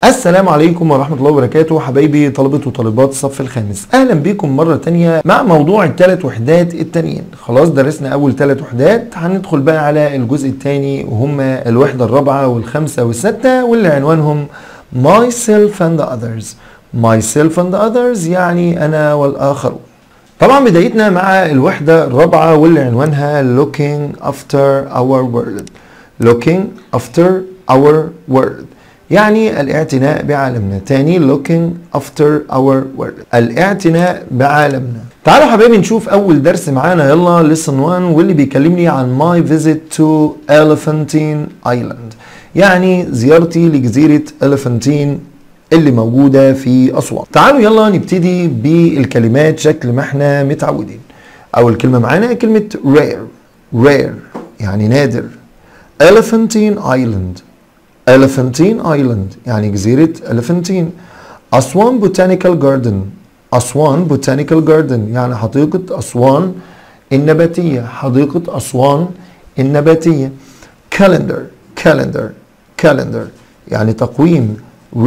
السلام عليكم ورحمة الله وبركاته حبايبي طلبة وطالبات الصف الخامس. اهلا بكم مرة تانية مع موضوع الثلاث وحدات التانيين. خلاص درسنا اول 3 وحدات، هندخل بقى على الجزء الثاني وهما الوحدة الرابعة والخامسة والستة واللي عنوانهم myself and others. myself and others يعني انا والاخرون. طبعا بدايتنا مع الوحدة الرابعة واللي عنوانها looking after our world. looking after our world يعني الاعتناء بعالمنا. تاني looking after our world الاعتناء بعالمنا. تعالوا حبايبي نشوف اول درس معانا، يلا lesson 1 واللي بيكلمني عن my visit to Elephantine Island، يعني زيارتي لجزيرة Elephantine اللي موجودة في أسوان. تعالوا يلا نبتدي بالكلمات شكل ما احنا متعودين. أول كلمة معانا كلمة rare يعني نادر. Elephantine Island Elephantine Island يعني جزيرة Elephantine. أسوان Botanical Garden أسوان Botanical Garden يعني حديقة أسوان النباتية. حديقة أسوان النباتية. Calendar يعني تقويم.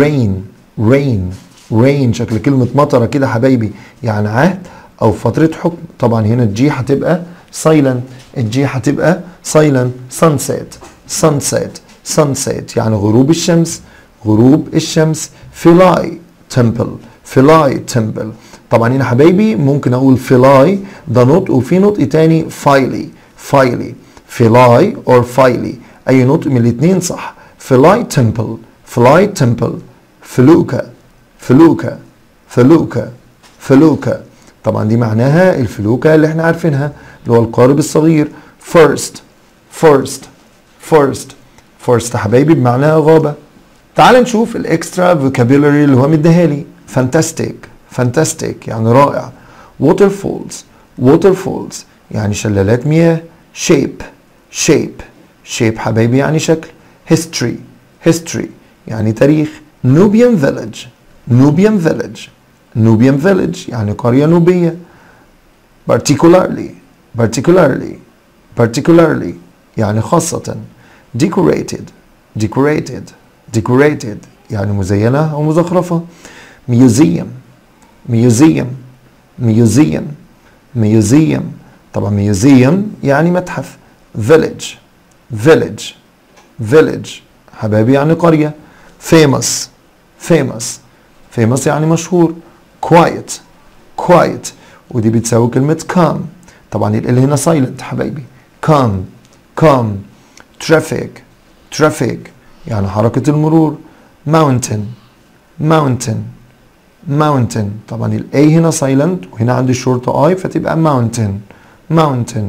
rain شكل كلمة مطرة كده حبايبي، يعني عهد أو فترة حكم. طبعا هنا الجي هتبقى silent، الجي هتبقى silent. sunset يعني غروب الشمس. فيلاي تمبل. طبعا هنا حبايبي ممكن اقول فيلاي ده نطق، وفي نطق تاني فايلي فيلاي اور فايلي، اي نطق من الاثنين صح. فيلاي تمبل. فلوكة طبعا دي معناها الفلوكة اللي احنا عارفينها اللي هو القارب الصغير. فورست حبايبي بمعناها غابة. تعال نشوف الاكسترا فوكابيولري اللي هو مديهالي. فانتاستيك يعني رائع. waterfalls يعني شلالات مياه. shape حبايبي يعني شكل. history يعني تاريخ. Nubian village يعني قرية نوبية. particularly يعني خاصة. decorated يعني مزينة أو مزخرفة. museum طبعا museum يعني متحف. village حبايبي يعني قرية. famous يعني مشهور. quiet ودي بتساوي كلمة calm. طبعا ال هنا silent حبايبي. calm. traffic يعني حركة المرور. mountain طبعا ال A هنا silent وهنا عندي الشرطة I فتبقى mountain.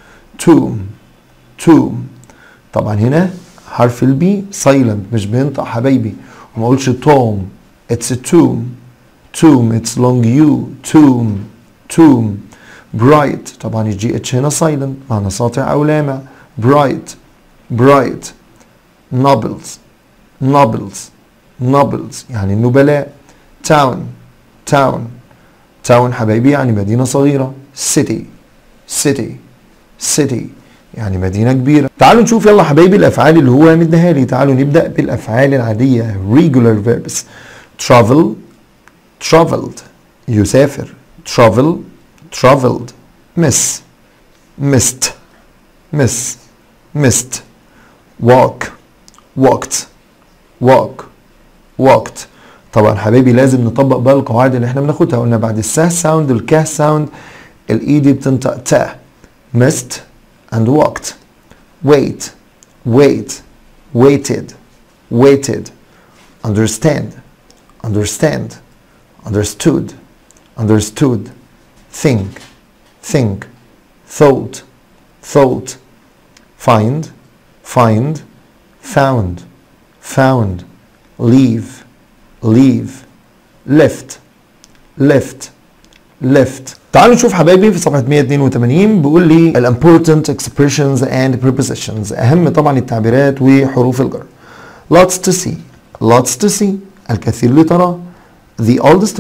tomb طبعا هنا حرف ال B silent مش بينطق حبايبي، وما اقولش tomb، it's a tomb it's long U tomb. bright طبعا الجي اتش هنا silent معنى ساطع او لامع. bright nobles يعني النبلاء. town حبايبي يعني مدينة صغيرة. city يعني مدينة كبيرة. تعالوا نشوف يلا حبايبي الأفعال اللي هو مديها لي. تعالوا نبدأ بالأفعال العادية regular verbs. traveled يسافر. traveled. missed. walked. طبعا حبايبي لازم نطبق بقى القواعد اللي احنا بناخدها. قلنا بعد السه ساوند والكه ساوند الاي دي بتنطق تا. missed and walked. waited. understand. understood. think. thought. find. found. leave. left. تعالوا نشوف حبايبي في صفحة 182 بيقول لي important expressions and prepositions، أهم طبعا التعبيرات وحروف الجر. lots to see الكثير لترى. the oldest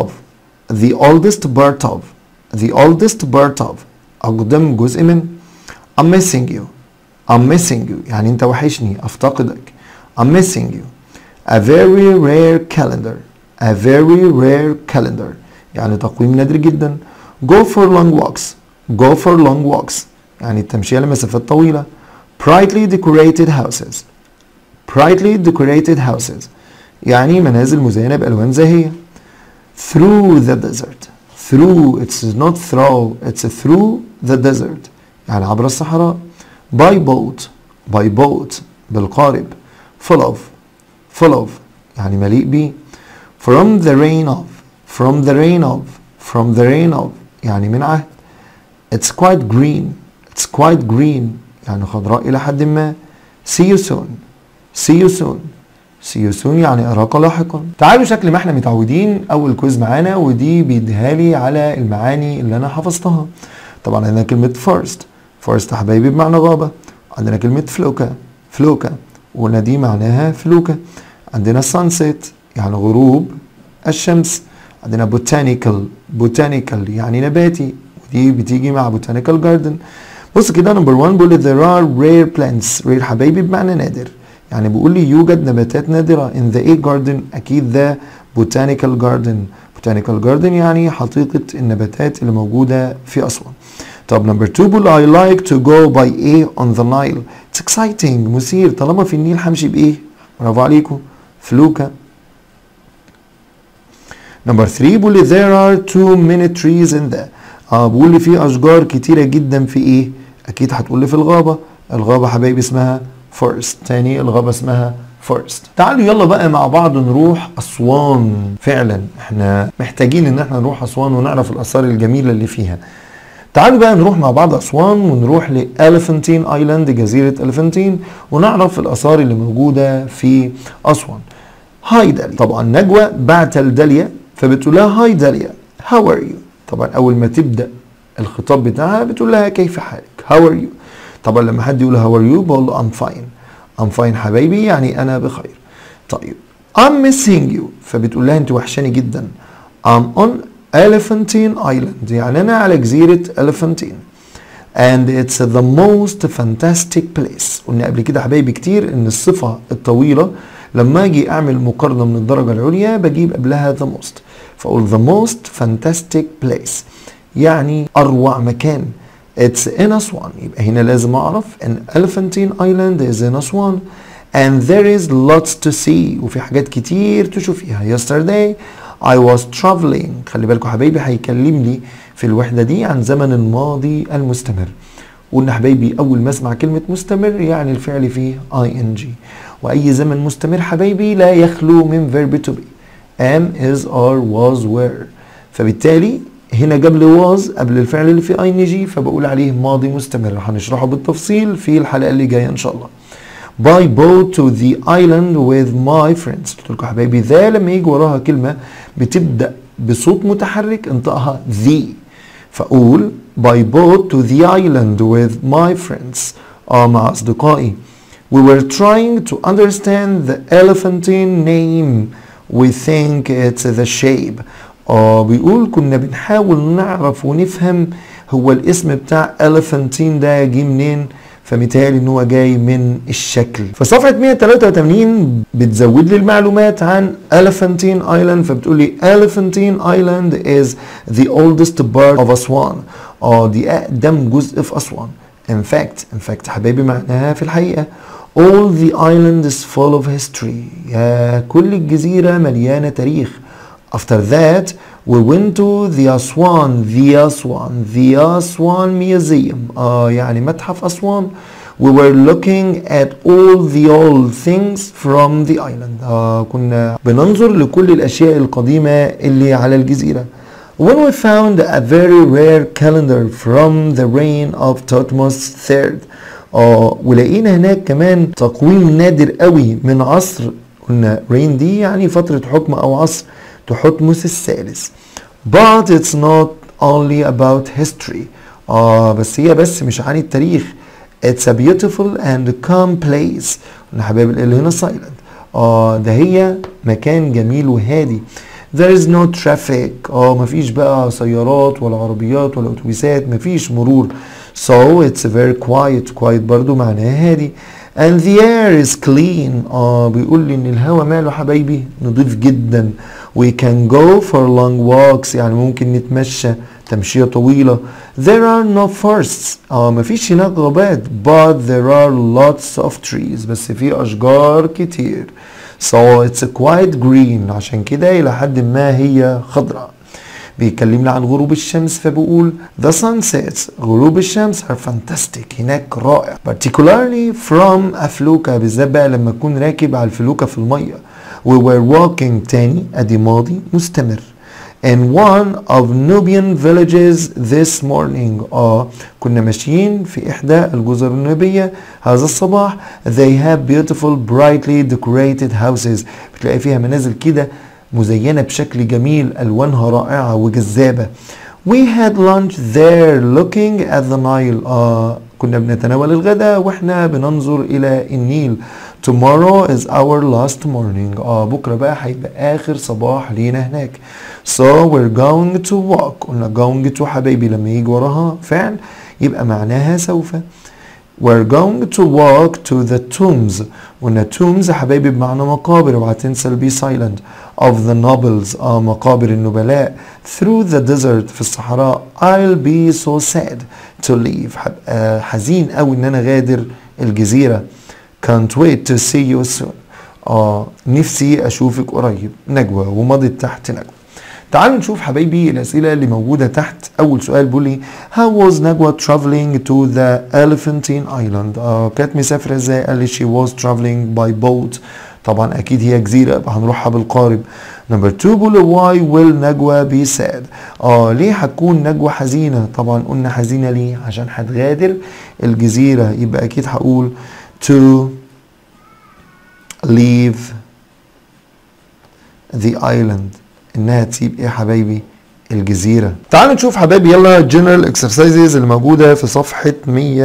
part of أقدم جزء من. I'm missing you يعني أنت وحشني أفتقدك. I'm missing you. A very rare calendar. A very rare calendar. يعني تقويم نادر جدا. Go for long walks. Go for long walks. يعني التمشية لمسافات طويلة. Brightly decorated houses. Brightly decorated houses. يعني منازل مزينة بألوان زاهية. Through the desert. Through, it's not through, it's through the desert. يعني عبر الصحراء. By boat. By boat. بالقارب. Full of. Full of. يعني مليء بيه. From the rain of. From the rain of. From the rain of. يعني من عهد. It's quite green. It's quite green. يعني خضراء إلى حد ما. See you soon. See you soon. See you soon يعني أراك لاحقا. تعالوا شكل ما احنا متعودين أول كويز معانا، ودي بيديها لي على المعاني اللي أنا حفظتها. طبعا عندنا كلمة first. first حبايبي بمعنى غابة. عندنا كلمة فلوكة. فلوكة وقلنا دي معناها فلوكة. عندنا sunset يعني غروب الشمس. عندنا botanical. botanical يعني نباتي، ودي بتيجي مع botanical garden. بص كده نمبر 1 بيقول لي there are rare plants. rare حبايبي بمعنى نادر، يعني بيقول لي يوجد نباتات نادرة in the A garden. أكيد ده botanical garden. botanical garden يعني حديقة النباتات اللي موجودة في أسوان. طب نمبر 2 بيقول I like to go by A on the Nile. It's exciting مثير، طالما في النيل همشي بإيه؟ برافو عليكم فلوكة. نمبر 3 بيقول لي there are too many trees in the. بيقول لي في أشجار كتيرة جدا في إيه؟ أكيد هتقول لي في الغابة. الغابة حبايبي اسمها forest. تاني الغابة اسمها forest. تعالوا يلا بقى مع بعض نروح أسوان. فعلا احنا محتاجين ان احنا نروح أسوان ونعرف الآثار الجميلة اللي فيها. تعالوا بقى نروح مع بعض أسوان ونروح لإليفانتين آيلاند، جزيرة إليفانتين، ونعرف الآثار اللي موجودة في أسوان. هاي داليا. طبعا نجوى بعت لداليا فبتقول لها هاي داليا how are you. طبعا أول ما تبدأ الخطاب بتاعها بتقول لها كيف حالك how are you. طبعا لما حد يقول how are you بقول له I'm fine. I'm fine حبايبي يعني أنا بخير. طيب I'm missing you فبتقول لها أنت وحشاني جدا. I'm on Elephantine Island يعني أنا على جزيرة Elephantine and it's the most fantastic place. قلنا قبل كده حبايبي كتير إن الصفة الطويلة لما أجي أعمل مقارنة من الدرجة العليا بجيب قبلها the most، فأقول the most fantastic place يعني أروع مكان. It's in Aswan. يبقى هنا لازم أعرف إن Elephantine Island is in Aswan and there is lots to see. وفي حاجات كتير تشوفيها. Yesterday I was traveling. خلي بالكم حبايبي هيكلمني في الوحدة دي عن زمن الماضي المستمر. قلنا حبايبي أول ما أسمع كلمة مستمر يعني الفعل فيه ing، وأي زمن مستمر حبايبي لا يخلو من verb to be am is are was were. فبالتالي هنا قبل was قبل الفعل اللي فيه ing فبقول عليه ماضي مستمر. هنشرحه بالتفصيل في الحلقة اللي جاية إن شاء الله. By boat to the island with my friends. قلت لكم حبايبي ذا لما يجي وراها كلمة بتبدأ بصوت متحرك انطقها the، فأقول by boat to the island with my friends. مع أصدقائي. We were trying to understand the elephantine name. We think it's the shape. بيقول كنا بنحاول نعرف ونفهم هو الاسم بتاع elephantine ده جه منين، فمثالي ان هو جاي من الشكل. فصفحة 183 بتزود لي المعلومات عن Elephantine Island، فبتقول لي Elephantine Island is the oldest part of Aswan. دي أقدم جزء في أسوان. In fact حبايبي معناها في الحقيقة all the island is full of history. يا كل الجزيرة مليانة تاريخ. After that we went to the Aswan Museum. يعني متحف أسوان. We were looking at all the old things from the island. كنا بننظر لكل الأشياء القديمة اللي على الجزيرة. When we found a very rare calendar from the reign of Thutmose III. ولقينا هناك كمان تقويم نادر قوي من عصر، قلنا reign دي يعني فترة حكم أو عصر تحتمس الثالث. But it's not only about history. بس هي مش عن التاريخ. It's a beautiful and calm place. قلنا حبايبي اللي هنا silent. ده هي مكان جميل وهادي. There is no traffic. مفيش بقى سيارات ولا عربيات ولا أتوبيسات، مفيش مرور. So it's very quiet. quiet برضو معناها هادي. and the air is clean. بيقول لي ان الهواء ماله حبايبي نضيف جدا. we can go for long walks يعني ممكن نتمشى تمشية طويلة. there are no forests مفيش هناك غابات but there are lots of trees بس في أشجار كتير. so it's quite green عشان كده إلى حد ما هي خضراء. بيكلمنا عن غروب الشمس فبقول the sunsets غروب الشمس are fantastic هناك رائع particularly from a fluke بالذات بقى لما تكون راكب على الفلوكة في المية. we were walking تاني ادي ماضي مستمر in one of Nubian villages this morning كنا ماشيين في إحدى الجزر النوبية هذا الصباح. they have beautiful brightly decorated houses بتلاقي فيها منازل كده مزينة بشكل جميل ألوانها رائعة وجذابة. we had lunch there looking at the Nile كنا بنتناول الغداء واحنا بننظر إلى النيل. tomorrow is our last morning بكرة بقى هيبقى آخر صباح لينا هناك. so we're going to walk قلنا going to حبايبي لما يجي وراها فعل يبقى معناها سوف. we're going to walk to the tombs قلنا tombs حبايبي بمعنى مقابر اوعى تنسى البي silent of the nobles مقابر النبلاء. through the desert في الصحراء I'll be so sad to leave هبقى حزين أوي إن أنا غادر الجزيرة. can't wait to see you soon نفسي أشوفك قريب. نجوى ومضت تحت نجوى. تعالوا نشوف حبايبي الأسئلة اللي موجودة تحت. أول سؤال بيقول لي how was نجوى traveling to the Elephantine Island كانت مسافرة ازاي؟ قال لي she was traveling by boat طبعا أكيد هي جزيرة يبقى هنروحها بالقارب. نمبر 2 بيقول why will نجوى be sad ليه هتكون نجوى حزينة؟ طبعا قلنا حزينة ليه؟ عشان هتغادر الجزيرة يبقى أكيد هقول to leave the island انها تسيب ايه حبايبي؟ الجزيرة. تعالوا نشوف حبايبي يلا general exercises اللي موجودة في صفحة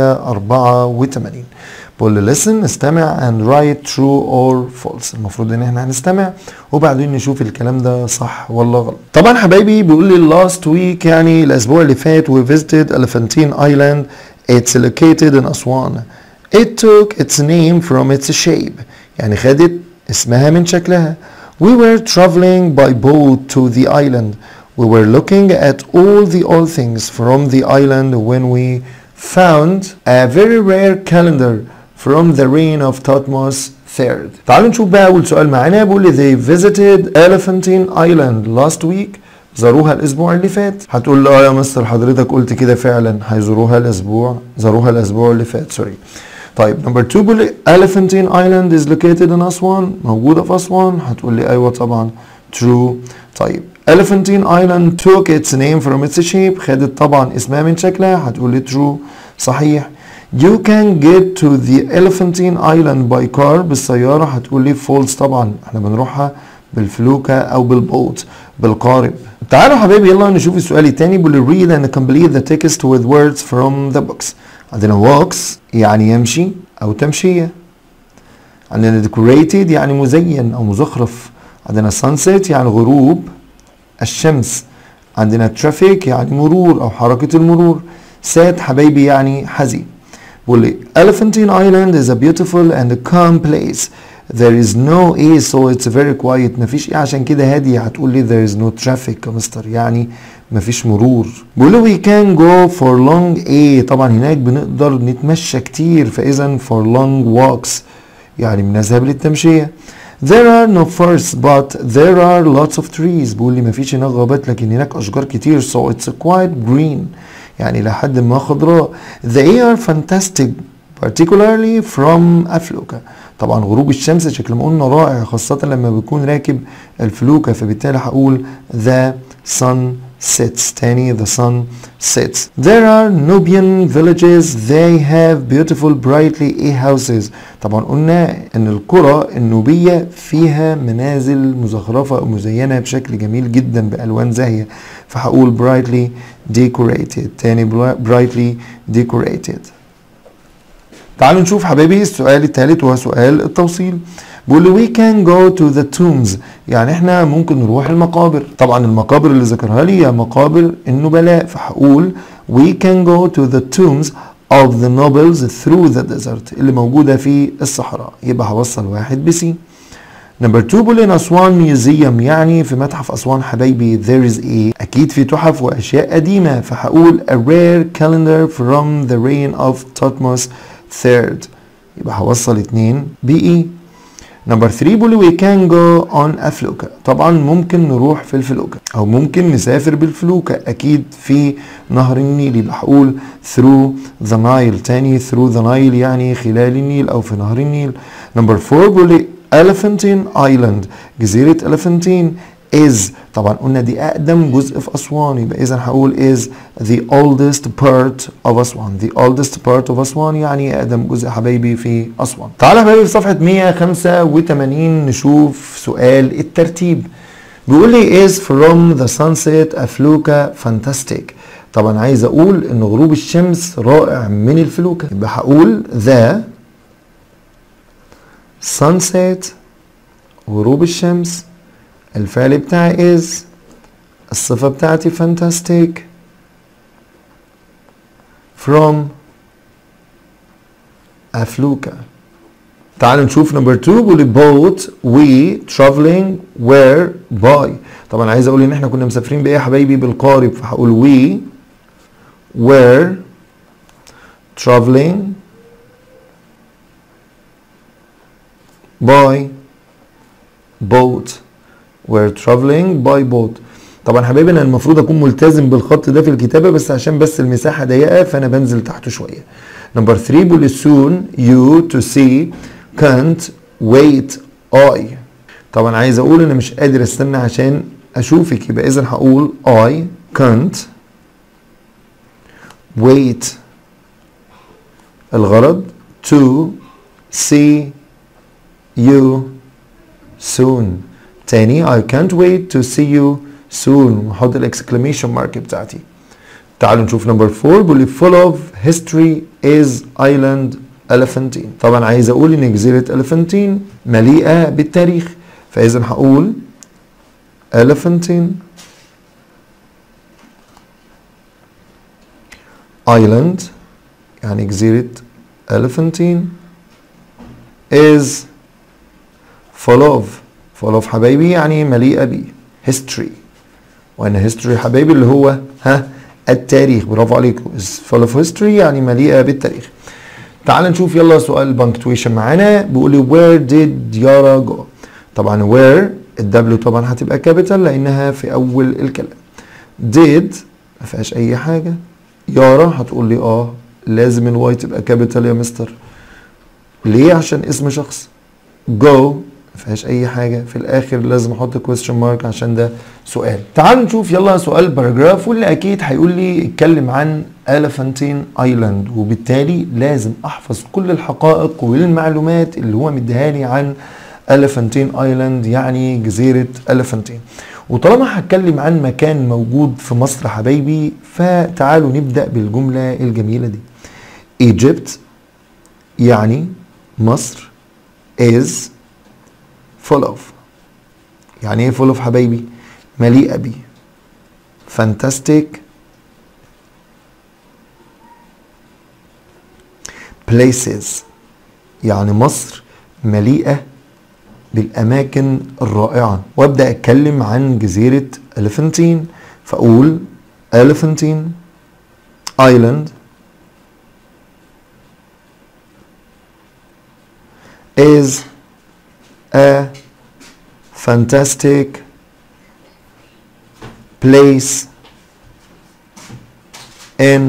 184. بقول listen استمع and write true or false. المفروض ان احنا هنستمع وبعدين نشوف الكلام ده صح ولا غلط. طبعا حبايبي بيقول لي last week يعني الاسبوع اللي فات we visited Elephantine Island. it's located in Aswan. it took its name from its shape يعني خدت اسمها من شكلها. we were traveling by boat to the island. we were looking at all the old things from the island when we found a very rare calendar from the reign of Thutmose III. تعالوا نشوف بقى أول سؤال معانا. بيقول لي they visited Elephantine Island last week. زاروها الأسبوع اللي فات. هتقول لي يا مستر حضرتك قلت كده فعلا هيزوروها الأسبوع اللي فات سوري. طيب نمبر 2 بيقول لي Elephantine Island is located in Aswan موجودة في أسوان. هتقول لي أيوة طبعا true. طيب Elephantine Island took its name from its shape خدت طبعا اسمها من شكلها. هتقول لي true صحيح. You can get to the Elephantine Island by car بالسيارة. هتقول لي false طبعا احنا بنروحها بالفلوكة أو بالبوت بالقارب. تعالوا حبايبي يلا نشوف السؤال التاني. بيقول لي read and complete the text with words from the books. عندنا walks يعني يمشي أو تمشية. عندنا decorated يعني مزين أو مزخرف. عندنا sunset يعني غروب الشمس. عندنا traffic يعني مرور أو حركة المرور. sad حبايبي يعني حزين. بقول لي Elephantine Island is a beautiful and calm place. There is no A so it's very quiet. مفيش إيه عشان كده هادية. هتقول لي there is no traffic يا مستر يعني مفيش مرور. بقول له we can go for long A طبعا هناك بنقدر نتمشى كتير فإذا for long walks يعني بنذهب للتمشية. There are no forests but there are lots of trees. بقول لي مفيش هناك غابات لكن هناك أشجار كتير so it's quite green يعني لحد ما خضراء. They are fantastic particularly from a fluke. طبعا غروب الشمس شكل ما قلنا رائع خاصة لما بيكون راكب الفلوكة فبالتالي هقول the sun sets. تاني the sun sets. There are Nubian villages. They have beautiful brightly houses. طبعا قلنا ان القرى النوبية فيها منازل مزخرفة ومزينة بشكل جميل جدا بألوان زاهية فهقول brightly decorated. تاني brightly decorated. تعالوا نشوف حبايبي السؤال الثالث وهو سؤال التوصيل. بيقول لي we can go to the tombs يعني احنا ممكن نروح المقابر. طبعا المقابر اللي ذكرها لي هي مقابر النبلاء فهقول we can go to the tombs of the nobles through the desert اللي موجودة في الصحراء. يبقى هوصل واحد بسي. نمبر 2 بيقول ان اسوان ميوزيوم يعني في متحف اسوان حبايبي there is a اكيد في تحف واشياء قديمه فهقول a rare calendar from the reign of Thutmose III يبقى هوصل 2 بي. نمبر 3 بيقول we can go on a فلوكة طبعا ممكن نروح في الفلوكة او ممكن نسافر بالفلوكة اكيد في نهر النيل يبقى هقول through the Nile تاني through the Nile يعني خلال النيل او في نهر النيل. نمبر 4 بيقول Elephantine Island جزيرة Elephantine is طبعا قلنا دي أقدم جزء في أسوان يبقى إذا هقول is the oldest part of أسوان the oldest part of أسوان يعني أقدم جزء حبايبي في أسوان. تعالى حبايبي في صفحة 185 نشوف سؤال الترتيب. بيقول لي is from the sunset a فلوكة fantastic طبعا عايز أقول إن غروب الشمس رائع من الفلوكة يبقى هقول the sunset غروب الشمس الفعل بتاعي is الصفة بتاعتي fantastic from a فلوكة. تعالوا نشوف نمبر 2 بيقول boat we traveling where by طبعا عايز اقول ان احنا كنا مسافرين بايه يا حبايبي بالقارب فهقول we were traveling by boat we're traveling by boat. طبعا حبايبي انا المفروض اكون ملتزم بالخط ده في الكتابه بس عشان بس المساحه ضيقه فانا بنزل تحته شويه. نمبر 3 بيقول soon you to see can't wait I طبعا عايز اقول انا مش قادر استنى عشان اشوفك يبقى اذا هقول I can't wait الغرض to see you soon تاني I can't wait to see you soon وحط الاكسكلاميشن مارك بتاعتي. تعالوا نشوف نمبر 4 بيقول full of history is island Elephantine طبعا عايز اقول ان جزيرة Elephantine مليئة بالتاريخ فاذا هقول Elephantine island يعني جزيرة Elephantine is full of حبايبي يعني مليئة ب history وأن history حبايبي اللي هو التاريخ برافو عليكم is full of history يعني مليئة بالتاريخ. تعال نشوف يلا سؤال punctuation معانا بيقول لي where did يارا go طبعا where الدبليو طبعا هتبقى كابيتال لأنها في أول الكلام did ما فيهاش أي حاجة يارا هتقول لي لازم الواي تبقى كابيتال يا مستر ليه عشان اسم شخص go ما فيهاش اي حاجه في الاخر لازم احط كويستشن مارك عشان ده سؤال. تعالوا نشوف يلا سؤال باراجراف واللي اكيد هيقول لي اتكلم عن Elephantine Island وبالتالي لازم احفظ كل الحقائق والمعلومات اللي هو مديها لي عن Elephantine Island يعني جزيره Elephantine. وطالما هتكلم عن مكان موجود في مصر حبايبي فتعالوا نبدا بالجمله الجميله دي. Egypt يعني مصر is full of يعني ايه full of حبايبي مليئة بي fantastic places يعني مصر مليئة بالأماكن الرائعة وأبدأ أتكلم عن جزيرة Elephantine فأقول Elephantine Island is a fantastic place in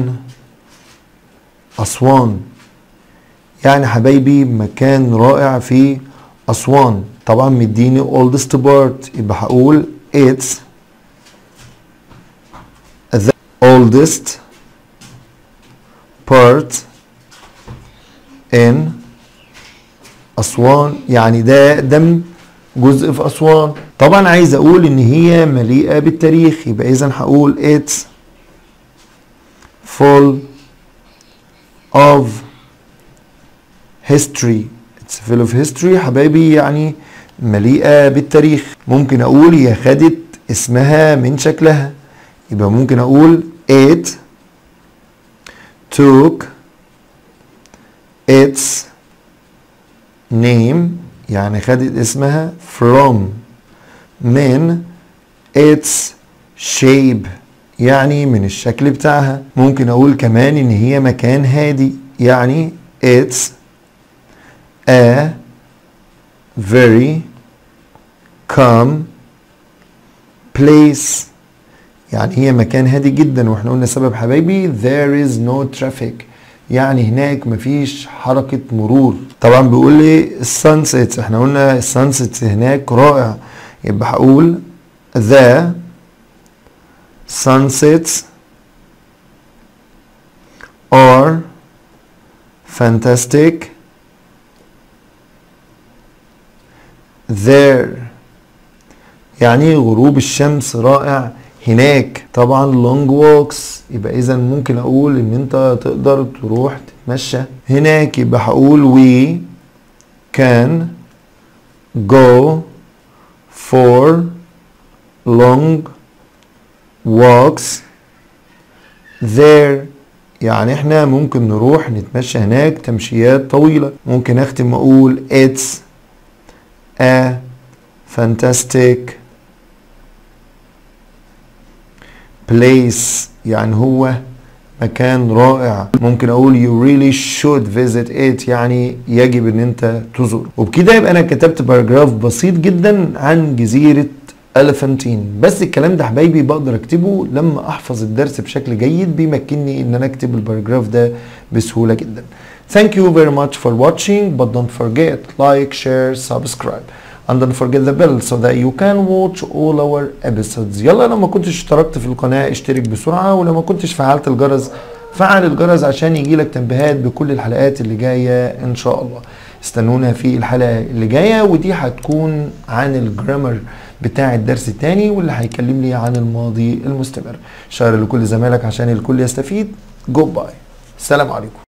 أسوان يعني حبايبي مكان رائع في أسوان طبعا مديني oldest part يبقى هقول it's the oldest part in أسوان يعني ده أقدم جزء في أسوان. طبعا عايز أقول إن هي مليئة بالتاريخ يبقى إذا هقول it's full of history it's full of history حبايبي يعني مليئة بالتاريخ. ممكن أقول هي خدت اسمها من شكلها يبقى ممكن أقول it took its name يعني خدت اسمها from من its shape يعني من الشكل بتاعها. ممكن اقول كمان ان هي مكان هادي يعني it's a very calm place يعني هي مكان هادي جدا. واحنا قلنا سبب حبايبي there is no traffic يعني هناك مفيش حركة مرور. طبعا بيقول لي السانسيت، احنا قلنا السانسيت هناك رائع، يبقى هقول the sunsets are fantastic there يعني غروب الشمس رائع هناك. طبعا long walks يبقى اذا ممكن اقول ان انت تقدر تروح تتمشى هناك، يبقى هقول we can go for long walks there يعني احنا ممكن نروح نتمشى هناك تمشيات طويلة. ممكن اختم اقول it's a fantastic place يعني هو مكان رائع. ممكن اقول you really should visit it يعني يجب ان انت تزور. وبكده يبقى انا كتبت باراجراف بسيط جدا عن جزيرة ألفانتين. بس الكلام ده حبايبي بقدر اكتبه لما احفظ الدرس بشكل جيد، بيمكنني ان انا اكتب الباراجراف ده بسهولة جدا. Thank you very much for watching, but don't forget like, share, subscribe and don't forget the bell so that you can watch all our episodes. يلا لو ما كنتش اشتركت في القناة اشترك بسرعة، ولو ما كنتش فعلت الجرس فعل الجرس عشان يجيلك تنبيهات بكل الحلقات اللي جاية ان شاء الله. استنونا في الحلقة اللي جاية، ودي هتكون عن الجرامر بتاع الدرس الثاني، واللي هيكلم لي عن الماضي المستمر. شير لكل زمايلك عشان الكل يستفيد. جود باي، السلام عليكم.